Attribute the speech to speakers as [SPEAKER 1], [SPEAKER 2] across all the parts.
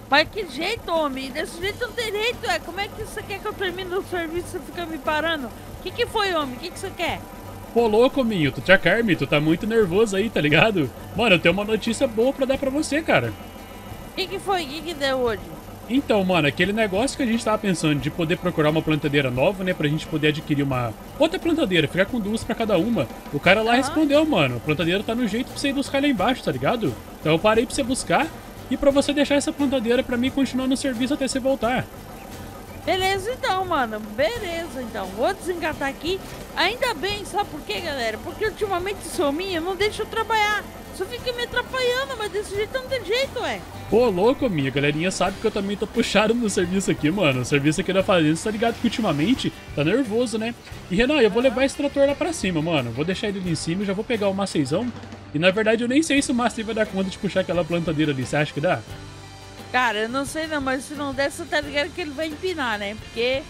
[SPEAKER 1] Mas que jeito, homem? Desse jeito não tem jeito, é. Como é que você quer que eu termine o serviço e você fica me parando? Que foi, homem? O que você quer?
[SPEAKER 2] Pô, louco, Minho, tu te acalme, tu tá muito nervoso aí, tá ligado? Mano, eu tenho uma notícia boa pra dar pra você, cara.
[SPEAKER 1] Que foi? Que deu hoje?
[SPEAKER 2] Então, mano, aquele negócio que a gente tava pensando de poder procurar uma plantadeira nova, né, pra gente poder adquirir uma outra plantadeira, ficar com duas pra cada uma. O cara lá respondeu, mano, a plantadeira tá no jeito pra você ir buscar lá embaixo, tá ligado? Então eu parei pra você buscar e pra você deixar essa plantadeira pra mim continuar no serviço até você voltar.
[SPEAKER 1] Beleza então, mano. Beleza então. Vou desengatar aqui. Ainda bem, sabe por quê, galera? Porque ultimamente esse hominho não deixa eu trabalhar. Só fica me atrapalhando, mas desse jeito não tem jeito, ué.
[SPEAKER 2] Pô, louco, minha galerinha sabe que eu também tô puxado no serviço aqui, mano. O serviço aqui da fazenda, você tá ligado que ultimamente tá nervoso, né? E Renan, eu vou levar esse trator lá pra cima, mano. Vou deixar ele ali em cima e já vou pegar o maceizão. E na verdade eu nem sei se o Macei vai dar conta de puxar aquela plantadeira ali. Você acha que dá?
[SPEAKER 1] Cara, eu não sei não, mas se não der, você tá ligado que ele vai empinar, né? Porque...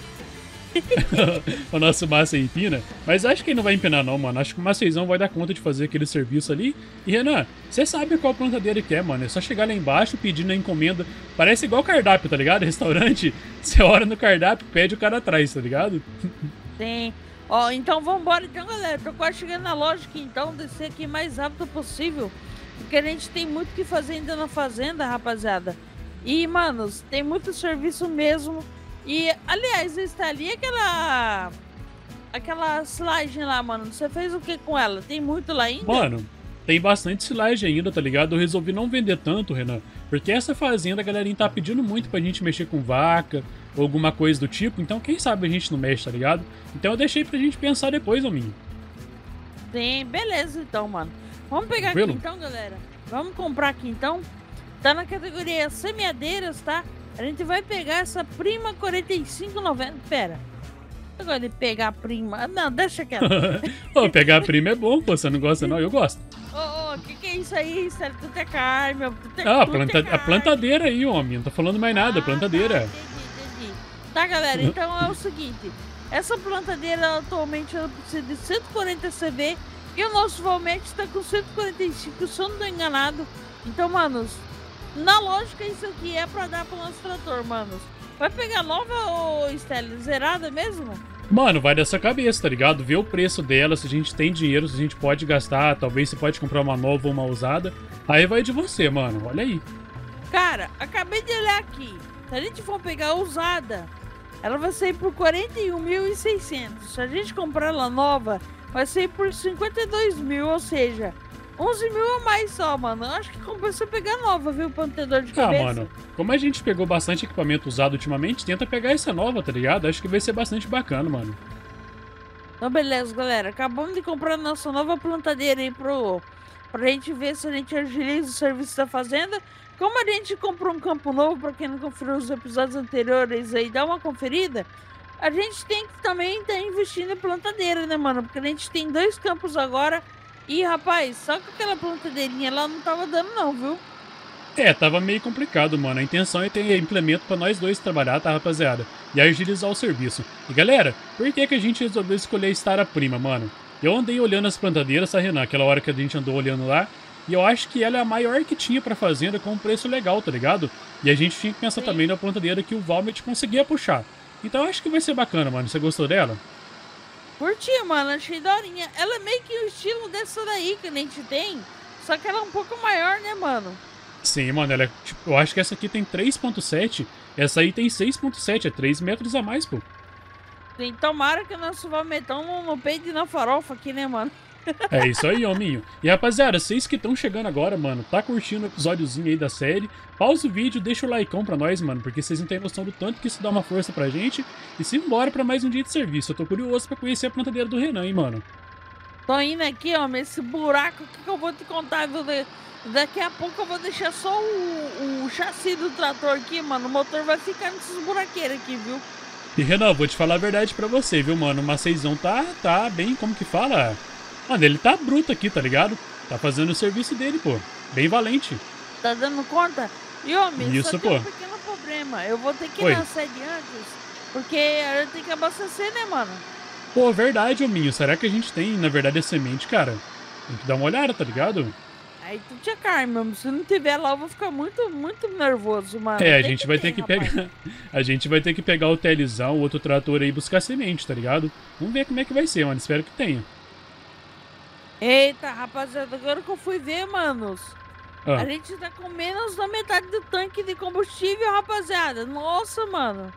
[SPEAKER 2] O nosso Macei empina. Mas acho que ele não vai empinar não, mano. Acho que o Maceizão vai dar conta de fazer aquele serviço ali. E Renan, você sabe qual plantadeira que é, mano. É só chegar lá embaixo pedindo a encomenda. Parece igual cardápio, tá ligado? Restaurante. Você olha no cardápio, pede o cara atrás, tá ligado?
[SPEAKER 1] Sim. Ó, então vambora então, galera. Tô quase chegando na loja aqui, então. Descer aqui o mais rápido possível. Porque a gente tem muito o que fazer ainda na fazenda, rapaziada. E, manos, tem muito serviço mesmo. E, aliás, está ali aquela silagem lá, mano. Você fez o que com ela? Tem muito lá ainda?
[SPEAKER 2] Mano, tem bastante silagem ainda, tá ligado? Eu resolvi não vender tanto, Renan. Porque essa fazenda a galerinha tá pedindo muito pra gente mexer com vaca ou alguma coisa do tipo. Então, quem sabe a gente não mexe, tá ligado? Então eu deixei pra gente pensar depois, hominho.
[SPEAKER 1] Sim, beleza então, mano. Vamos pegar aqui então, galera. Vamos comprar aqui então. Tá na categoria semeadeiras, tá? A gente vai pegar essa Prima 45,90. Pera. Agora de pegar a Prima. Não, deixa quieto.
[SPEAKER 2] Pô, pegar a Prima é bom, pô. Você não gosta, não? Eu gosto.
[SPEAKER 1] Ô, que é isso aí, Célio? Tu tem carne, meu.
[SPEAKER 2] A plantadeira aí, homem. Não tô falando mais nada, plantadeira.
[SPEAKER 1] Tá, entendi. Tá, galera, então é o seguinte. Essa plantadeira atualmente ela precisa de 140 CV e o nosso Valmet está com 145, se eu não tô enganado. Então, manos, na lógica isso aqui é pra dar pro nosso trator, manos. Vai pegar nova ou Stella, zerada mesmo?
[SPEAKER 2] Mano, vai dessa cabeça, tá ligado? Vê o preço dela, se a gente tem dinheiro, se a gente pode gastar, talvez você pode comprar uma nova ou uma usada. Aí vai de você, mano, olha aí.
[SPEAKER 1] Cara, acabei de olhar aqui. Se a gente for pegar a usada, ela vai sair por 41.600. Se a gente comprar ela nova, vai sair por 52 mil, ou seja, 11 mil a mais só, mano. Eu acho que compensa pegar nova, viu, plantador de cabeça.
[SPEAKER 2] Ah, mano, como a gente pegou bastante equipamento usado ultimamente, tenta pegar essa nova, tá ligado? Acho que vai ser bastante bacana, mano.
[SPEAKER 1] Então, beleza, galera. Acabamos de comprar nossa nova plantadeira aí pra gente ver se a gente agiliza o serviço da fazenda. Como a gente comprou um campo novo, pra quem não conferiu os episódios anteriores aí, dá uma conferida. A gente tem que também estar investindo em plantadeira, né, mano? Porque a gente tem 2 campos agora. E, rapaz, só que aquela plantadeirinha lá não tava dando não, viu?
[SPEAKER 2] É, tava meio complicado, mano. A intenção é ter implemento pra nós dois trabalhar, tá, rapaziada? E agilizar o serviço. E, galera, por que a gente resolveu escolher estar a Prima, mano? Eu andei olhando as plantadeiras, tá, Renan? Aquela hora que a gente andou olhando lá. E eu acho que ela é a maior que tinha pra fazenda com um preço legal, tá ligado? E a gente tinha que pensar também na plantadeira que o Valmet conseguia puxar. Então eu acho que vai ser bacana, mano. Você gostou dela?
[SPEAKER 1] Curti, mano, achei daorinha. Ela é meio que o estilo dessa daí que a gente tem, só que ela é um pouco maior, né, mano?
[SPEAKER 2] Sim, mano, ela é, tipo, eu acho que essa aqui tem 3.7, essa aí tem 6.7, é 3 metros a mais, pô.
[SPEAKER 1] Sim, tomara que o nosso Valmetão não peide na farofa aqui, né, mano?
[SPEAKER 2] É isso aí, hominho. E rapaziada, vocês que estão chegando agora, mano, tá curtindo o episódiozinho aí da série, pausa o vídeo, deixa o likeão pra nós, mano, porque vocês não têm noção do tanto que isso dá uma força pra gente. E simbora pra mais um dia de serviço. Eu tô curioso pra conhecer a plantadeira do Renan, hein, mano.
[SPEAKER 1] Tô indo aqui, ó, mas esse buraco aqui que eu vou te contar, viu? Daqui a pouco eu vou deixar só o chassi do trator aqui, mano. O motor vai ficar nesses buraqueiros aqui, viu?
[SPEAKER 2] E Renan, vou te falar a verdade pra você, viu, mano? O Maceizão tá bem, como que fala? Mano, ele tá bruto aqui, tá ligado? Tá fazendo o serviço dele, pô. Bem valente.
[SPEAKER 1] Tá dando conta? E, homem,
[SPEAKER 2] Isso,
[SPEAKER 1] só
[SPEAKER 2] pô.
[SPEAKER 1] tem um pequeno problema. Eu vou ter que ir na sede antes, porque a gente tem que abastecer, né, mano?
[SPEAKER 2] Pô, verdade, hominho. Será que a gente tem, na verdade, a semente, cara? Tem que dar uma olhada, tá ligado?
[SPEAKER 1] Aí tu tinha carne, mano. Se não tiver lá, eu vou ficar muito, muito nervoso, mano.
[SPEAKER 2] É, a
[SPEAKER 1] Tem
[SPEAKER 2] gente vai ter
[SPEAKER 1] ter,
[SPEAKER 2] que
[SPEAKER 1] rapaz.
[SPEAKER 2] pegar. A gente vai ter que pegar o Telizão, o outro trator aí e buscar semente, tá ligado? Vamos ver como é que vai ser, mano. Espero que tenha.
[SPEAKER 1] Eita, rapaziada, agora que eu fui ver, manos. A
[SPEAKER 2] Ah,
[SPEAKER 1] gente tá com menos da metade do tanque de combustível, rapaziada. Nossa, mano.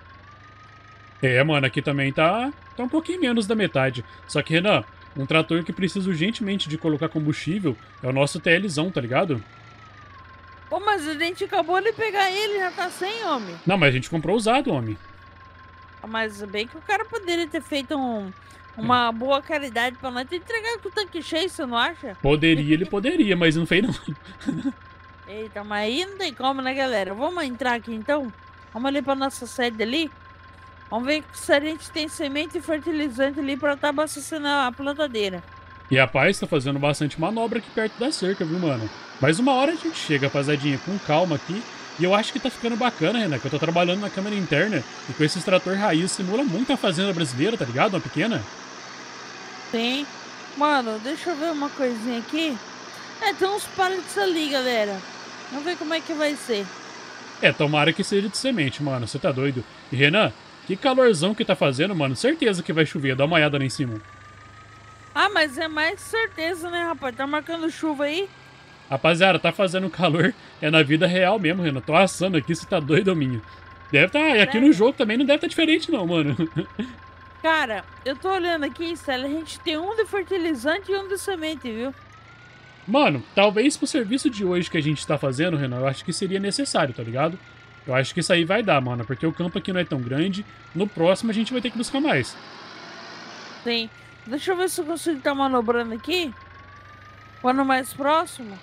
[SPEAKER 2] é, mano, aqui também tá um pouquinho menos da metade. Só que, Renan, um trator que precisa urgentemente de colocar combustível é o nosso TLzão, tá ligado?
[SPEAKER 1] Pô, mas a gente acabou de pegar ele, já tá sem, homem.
[SPEAKER 2] Não, mas a gente comprou usado, homem.
[SPEAKER 1] Mas bem que o cara poderia ter feito
[SPEAKER 2] É.
[SPEAKER 1] uma boa caridade pra nós. Ter entregado com o tanque cheio, você não acha?
[SPEAKER 2] Poderia, ele poderia, mas não fez não.
[SPEAKER 1] Eita, mas aí não tem como, né, galera? Vamos entrar aqui então? Vamos ali pra nossa sede ali. Vamos ver se a gente tem semente e fertilizante ali pra estar abastecendo a plantadeira.
[SPEAKER 2] E a paz tá fazendo bastante manobra aqui perto da cerca, viu, mano? Mas uma hora a gente chega, rapaziadinha, com calma aqui. E eu acho que tá ficando bacana, Renan, que eu tô trabalhando na câmera interna. E com esse extrator raiz simula muito a fazenda brasileira, tá ligado? Uma pequena.
[SPEAKER 1] Tem. Mano, deixa eu ver uma coisinha aqui. É, tem uns pallets ali, galera. Vamos ver como é que vai ser.
[SPEAKER 2] É, tomara que seja de semente, mano. Você tá doido. E Renan, que calorzão que tá fazendo, mano. Certeza que vai chover. Dá uma olhada lá em cima.
[SPEAKER 1] Ah, mas é mais certeza, né, rapaz? Tá marcando chuva aí?
[SPEAKER 2] Rapaziada, tá fazendo calor. É na vida real mesmo, Renan. Tô assando aqui, você tá doido, minha. Deve tá. E aqui no
[SPEAKER 1] Sério?
[SPEAKER 2] jogo também não deve tá diferente, não, mano.
[SPEAKER 1] Cara, eu tô olhando aqui, Stella, a gente tem um de fertilizante e um de semente, viu?
[SPEAKER 2] Mano, talvez pro serviço de hoje que a gente tá fazendo, Renan, eu acho que seria necessário, tá ligado? Eu acho que isso aí vai dar, mano, porque o campo aqui não é tão grande. No próximo a gente vai ter que buscar mais.
[SPEAKER 1] Tem. Deixa eu ver se eu consigo estar manobrando aqui. Quando mais próximo.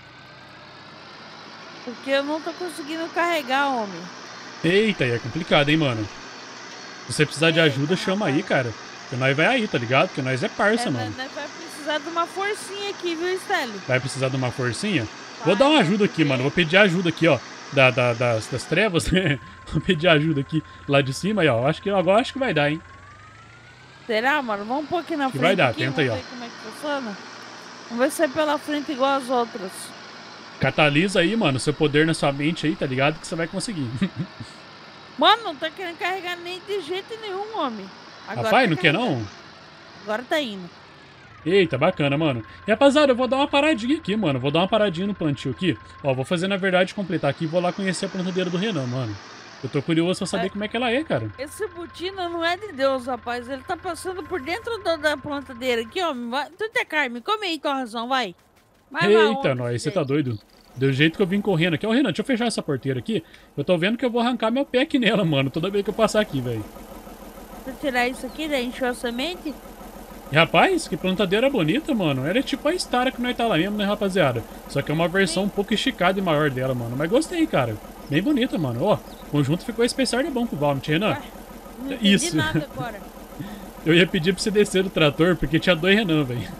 [SPEAKER 1] Porque eu não tô conseguindo carregar, homem.
[SPEAKER 2] Eita, aí é complicado, hein, mano. Se você precisar de
[SPEAKER 1] Eita,
[SPEAKER 2] ajuda, chama aí,
[SPEAKER 1] rapaz.
[SPEAKER 2] cara. Que nós vai aí, tá ligado? Porque nós é parça,
[SPEAKER 1] É,
[SPEAKER 2] mano.
[SPEAKER 1] né, vai precisar de uma forcinha aqui, viu, Stella?
[SPEAKER 2] Vai precisar de uma forcinha? Vou dar
[SPEAKER 1] Vai,
[SPEAKER 2] uma
[SPEAKER 1] vai,
[SPEAKER 2] ajuda aqui, mano. Vou pedir ajuda aqui, ó. Das trevas, né? Vou pedir ajuda aqui lá de cima aí, ó. Agora acho que vai dar, hein?
[SPEAKER 1] Será, mano? Vamos um pouquinho na
[SPEAKER 2] Acho que
[SPEAKER 1] frente
[SPEAKER 2] vai dar,
[SPEAKER 1] aqui,
[SPEAKER 2] tenta aí,
[SPEAKER 1] vamos
[SPEAKER 2] ó.
[SPEAKER 1] ver como é que funciona. Vamos ver se é pela frente igual as outras.
[SPEAKER 2] Catalisa aí, mano, seu poder na sua mente aí, tá ligado? Que você vai conseguir.
[SPEAKER 1] Mano, não tá querendo carregar nem de jeito nenhum, homem. Agora
[SPEAKER 2] Rapaz,
[SPEAKER 1] tá
[SPEAKER 2] não quer
[SPEAKER 1] carregando.
[SPEAKER 2] não?
[SPEAKER 1] Agora tá indo.
[SPEAKER 2] Eita, bacana, mano. E rapaziada, eu vou dar uma paradinha aqui, mano. Vou dar uma paradinha no plantio aqui. Ó, vou fazer, na verdade, completar aqui e vou lá conhecer a plantadeira do Renan, mano. Eu tô curioso pra saber como é que ela é, cara.
[SPEAKER 1] Esse Butina não é de Deus, rapaz. Ele tá passando por dentro da plantadeira aqui, ó. Vai, tu tem carne, come aí tua razão, vai. Vai
[SPEAKER 2] Eita,
[SPEAKER 1] onde,
[SPEAKER 2] nós, você tá
[SPEAKER 1] filho?
[SPEAKER 2] doido? Do jeito que eu vim correndo aqui. Ó, Renan, deixa eu fechar essa porteira aqui. Eu tô vendo que eu vou arrancar meu pé aqui nela, mano. Toda vez que eu passar aqui, velho.
[SPEAKER 1] Tu tirar isso aqui, daí encheu a semente?
[SPEAKER 2] E, rapaz, que plantadeira bonita, mano. Ela é tipo a Stara que nós tá lá mesmo, né, rapaziada? Só que é uma versão um pouco esticada e maior dela, mano. Mas gostei, cara. Bem bonita, mano. Ó, o conjunto ficou especial de bom pro Valmit, Renan.
[SPEAKER 1] Ué, não entendi
[SPEAKER 2] Isso.
[SPEAKER 1] nada agora.
[SPEAKER 2] Eu ia pedir pra você descer do trator, porque tinha dois Renan, velho.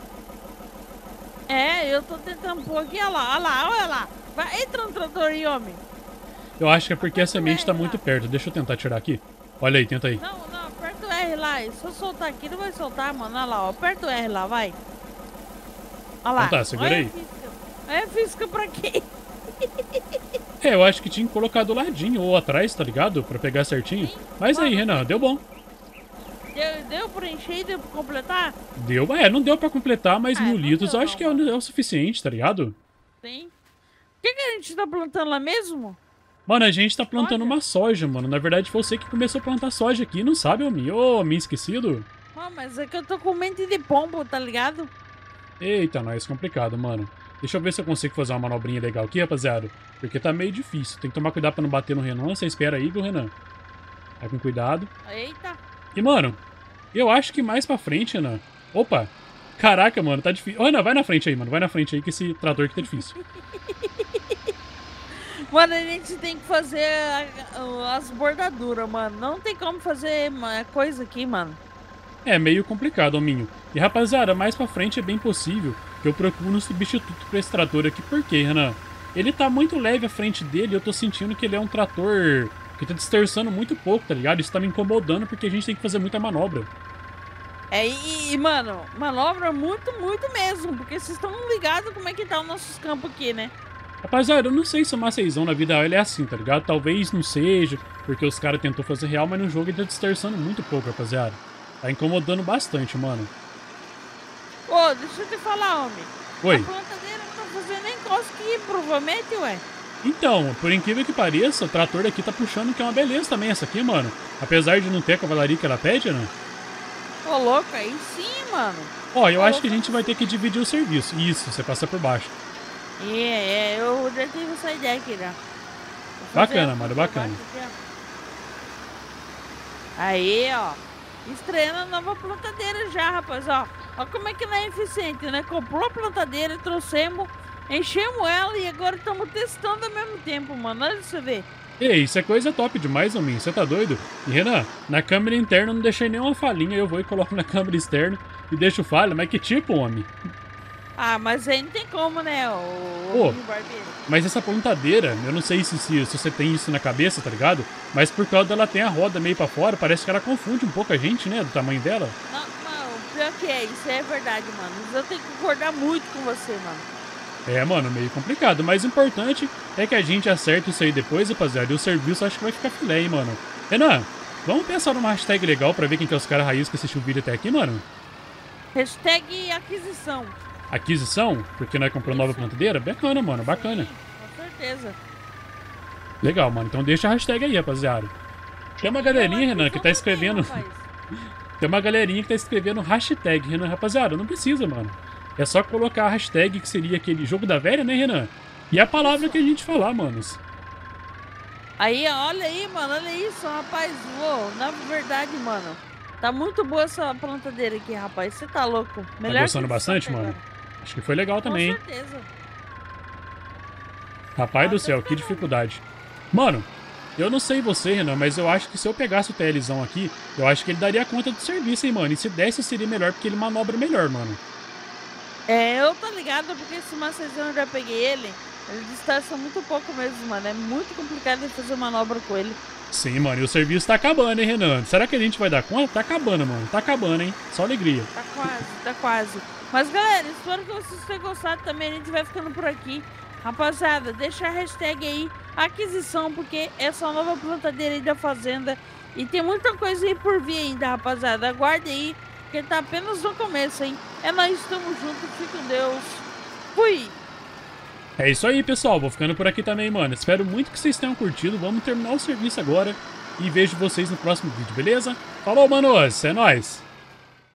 [SPEAKER 1] É, eu tô tentando pôr aqui, olha lá, olha lá, olha lá. Vai, entra no trator aí, homem.
[SPEAKER 2] Eu acho que é porque a
[SPEAKER 1] Aperta o
[SPEAKER 2] semente tá
[SPEAKER 1] R
[SPEAKER 2] muito
[SPEAKER 1] lá.
[SPEAKER 2] perto. Deixa eu tentar tirar aqui. Olha aí, tenta aí.
[SPEAKER 1] Não, não, aperta o R lá. Se eu soltar aqui, não vai soltar, mano. Olha lá, ó. Aperta o R lá, vai. Olha lá.
[SPEAKER 2] Então tá, segura
[SPEAKER 1] Olha
[SPEAKER 2] aí.
[SPEAKER 1] a física. Olha a física pra quê?
[SPEAKER 2] É, eu acho que tinha que colocar do ladinho ou atrás, tá ligado? Pra pegar certinho. Mas aí, Renan, deu bom.
[SPEAKER 1] Deu pra encher e deu pra completar?
[SPEAKER 2] Deu, não deu pra completar, mas
[SPEAKER 1] Ah,
[SPEAKER 2] 1000
[SPEAKER 1] não
[SPEAKER 2] litros
[SPEAKER 1] deu
[SPEAKER 2] eu acho
[SPEAKER 1] não,
[SPEAKER 2] que é
[SPEAKER 1] mano.
[SPEAKER 2] o suficiente, tá ligado?
[SPEAKER 1] Sim. O que a gente tá plantando lá mesmo?
[SPEAKER 2] Mano, a gente tá plantando
[SPEAKER 1] Soja?
[SPEAKER 2] uma soja, mano. Na verdade, foi você que começou a plantar soja aqui, não sabe, homem? Ô, me esquecido?
[SPEAKER 1] Ah, mas é que eu tô com mente de pombo, tá ligado?
[SPEAKER 2] Eita, nós, complicado, mano. Deixa eu ver se eu consigo fazer uma manobrinha legal aqui, rapaziada. Porque tá meio difícil. Tem que tomar cuidado pra não bater no Renan. Você espera aí, viu, Renan? Vai com cuidado.
[SPEAKER 1] Eita.
[SPEAKER 2] E, mano, eu acho que mais pra frente, Renan. Opa! Caraca, mano, tá difícil. Ô, Renan, vai na frente aí, mano. Vai na frente aí que esse trator aqui tá difícil.
[SPEAKER 1] Mano, a gente tem que fazer as bordaduras, mano. Não tem como fazer coisa aqui, mano.
[SPEAKER 2] É meio complicado, hominho. E, rapaziada, mais pra frente é bem possível que eu procure um substituto pra esse trator aqui. Por quê, Renan? Ele tá muito leve à frente dele e eu tô sentindo que ele é um trator que tá distorçando muito pouco, tá ligado? Isso tá me incomodando porque a gente tem que fazer muita manobra.
[SPEAKER 1] Mano, manobra muito, muito mesmo, porque vocês estão ligados como é que tá os nossos campos aqui, né?
[SPEAKER 2] Rapaziada, eu não sei se o Maceizão na vida real ele é assim, tá ligado? Talvez não seja, porque os caras tentou fazer real, mas no jogo ele tá distorcendo muito pouco, rapaziada. Tá incomodando bastante, mano.
[SPEAKER 1] Ô, deixa eu te falar, homem.
[SPEAKER 2] Oi.
[SPEAKER 1] A plantadeira não tá fazendo nem cosquinha, provavelmente, ué.
[SPEAKER 2] Então, por incrível que pareça, o trator daqui tá puxando, que é uma beleza também essa aqui, mano. Apesar de não ter a cavalaria que ela pede, né?
[SPEAKER 1] Ô, louco, aí sim, mano.
[SPEAKER 2] Ó, eu acho que a gente vai ter que dividir o serviço. Isso, você passa por baixo.
[SPEAKER 1] Eu já tive essa ideia aqui, já.
[SPEAKER 2] Bacana, mano, bacana.
[SPEAKER 1] Aqui, aí, ó. Estreando a nova plantadeira já, rapaz, ó. Ó como é que não é eficiente, né? Comprou a plantadeira, trouxemos, enchemos ela e agora estamos testando ao mesmo tempo, mano. Olha você ver.
[SPEAKER 2] Ei, isso é coisa top demais, homem. Você tá doido? E Renan, na câmera interna eu não deixei nenhuma falhinha. Eu vou e coloco na câmera externa e deixo falha. Mas que tipo, homem?
[SPEAKER 1] Ah, mas aí não tem como, né,
[SPEAKER 2] Pô,
[SPEAKER 1] barbeiro.
[SPEAKER 2] mas essa plantadeira, eu não sei se você tem isso na cabeça, tá ligado? Mas por causa dela tem a roda meio pra fora, parece que ela confunde um pouco a gente, né? Do tamanho dela.
[SPEAKER 1] Não, pior que é, isso é verdade, mano. Eu tenho que concordar muito com você, mano.
[SPEAKER 2] É, mano, meio complicado. Mas o importante é que a gente acerta isso aí depois, rapaziada. E o serviço acho que vai ficar filé, hein, mano. Renan, vamos pensar numa hashtag legal pra ver quem que é os caras raiz que assistiu o vídeo até aqui, mano?
[SPEAKER 1] Hashtag aquisição.
[SPEAKER 2] Aquisição? Porque nós compramos nova plantadeira? Bacana, mano, bacana.
[SPEAKER 1] Sim, com certeza.
[SPEAKER 2] Legal, mano. Então deixa a hashtag aí, rapaziada. Tem uma galerinha, Renan, que tá escrevendo... Tem uma galerinha que tá escrevendo hashtag, Renan. Rapaziada, não precisa, mano. É só colocar a hashtag, que seria aquele jogo da velha, né, Renan? E a palavra que a gente falar, manos.
[SPEAKER 1] Aí, olha aí, mano, olha isso, rapaz. Uou, na verdade, mano, tá muito boa essa plantadeira aqui, rapaz. Você tá louco. Melhor
[SPEAKER 2] Tá gostando bastante, mano? Acho que foi legal também, hein?
[SPEAKER 1] Com certeza.
[SPEAKER 2] Rapaz do céu, que dificuldade. Mano, eu não sei você, Renan, mas eu acho que se eu pegasse o TLzão aqui, eu acho que ele daria conta do serviço, hein, mano? E se desse, seria melhor, porque ele manobra melhor, mano.
[SPEAKER 1] Eu tô ligado, porque esse Macezão eu já peguei ele distorce muito pouco mesmo, mano. É muito complicado de fazer manobra com ele.
[SPEAKER 2] Sim, mano, e o serviço tá acabando, hein, Renan? Será que a gente vai dar conta? Tá acabando, mano. Tá acabando, hein? Só alegria.
[SPEAKER 1] Tá quase, tá quase. Mas, galera, espero que vocês tenham gostado também. A gente vai ficando por aqui. Rapaziada, deixa a hashtag aí, aquisição, porque essa é a nova plantadeira aí da fazenda. E tem muita coisa aí por vir ainda, rapaziada. Aguarde aí, porque tá apenas no começo, hein? É nóis, estamos juntos. Fique com Deus. Fui!
[SPEAKER 2] É isso aí, pessoal. Vou ficando por aqui também, mano. Espero muito que vocês tenham curtido. Vamos terminar o serviço agora. E vejo vocês no próximo vídeo, beleza? Falou, manos. É nóis.